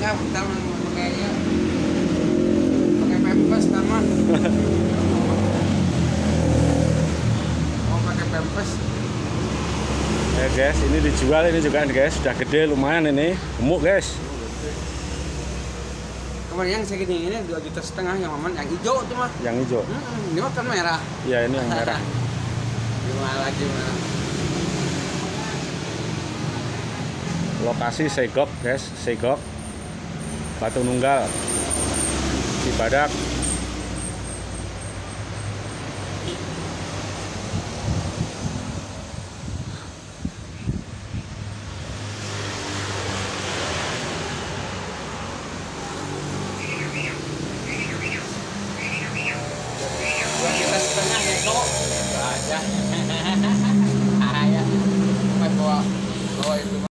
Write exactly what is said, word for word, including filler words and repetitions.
enggak, taman pakainya pakai pempes taman. Mau pakai pempes. Ya guys, ini dijual ini juga guys, sudah gede lumayan ini, gemuk guys. Kemarin yang segini ini dua juta setengah yang aman, yang hijau tuh mah. Yang hijau. Hmm, ini mah kan merah. Iya ini yang merah. Gimana lagi mana? Lokasi Segok guys, Segok Batu Nunggal Cibadak. Dua juta setengah ya kok. Aja.